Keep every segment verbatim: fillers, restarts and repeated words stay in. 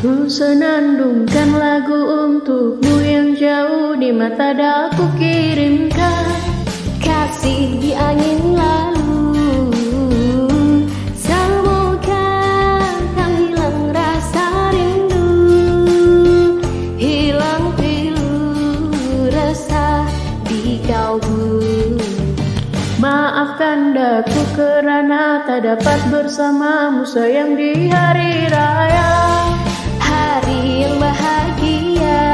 Ku senandungkan lagu untukmu yang jauh di mata dah ku kirimkan. Kasih di angin lalu, semoga tak hilang rasa rindu, hilang pilu resah di kalbu. Maafkan daku kerana tak dapat bersamamu sayang di hari raya. Hari yang bahagia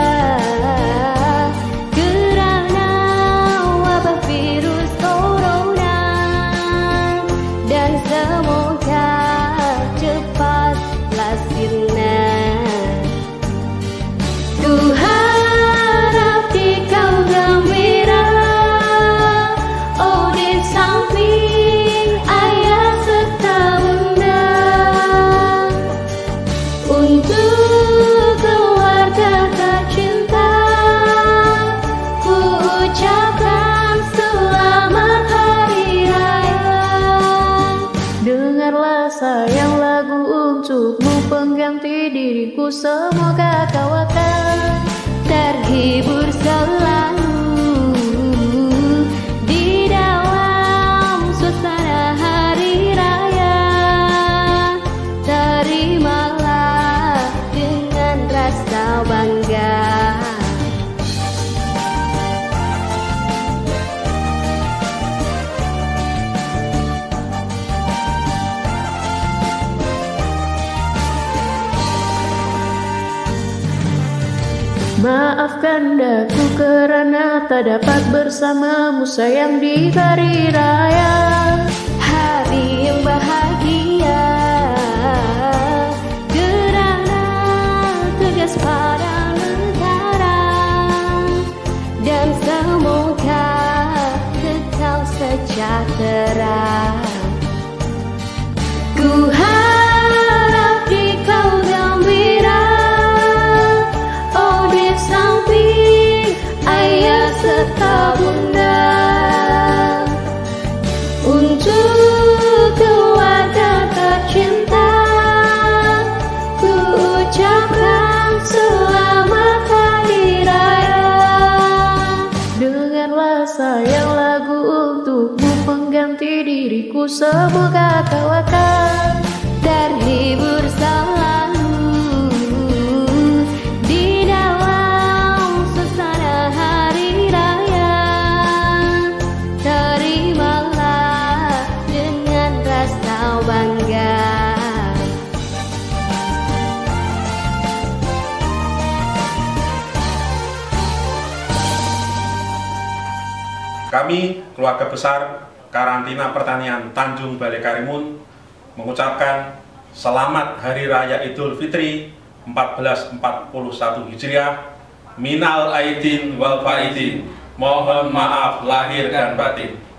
kerana wabah virus corona, dan semoga cepatlah sirna. Ku harap di kau gembira, oh di samping ayah serta bunda. Untuk keluarga tercinta, ku ucapkan selamat hari raya. Dengarlah sayang lagu untukmu pengganti diriku, semoga kau akan Terhibur selalu di dalam suasana hari raya. Terimalah dengan rasa bangga. Maafkan daku kerana tak dapat bersamamu sayang di hari raya. Hari yang bahagia kerana tegas pada negara, dan semoga tetap sejahtera. Ku harap di kau gembira, oh di samping ayah serta bunda. Untuk keluarga tercinta, ku ucapkan selamat hari raya. Dengarlah sayang lagu untukmu pengganti diriku, semoga kau akan Terhibur selalu di dalam suasana hari raya. Terimalah dengan rasa bangga. Kami, keluarga besar Karantina Pertanian Tanjung Balai Karimun, mengucapkan selamat Hari Raya Idul Fitri seribu empat ratus empat puluh satu Hijriah. Minal aidin wal faidin. Mohon maaf lahir dan batin.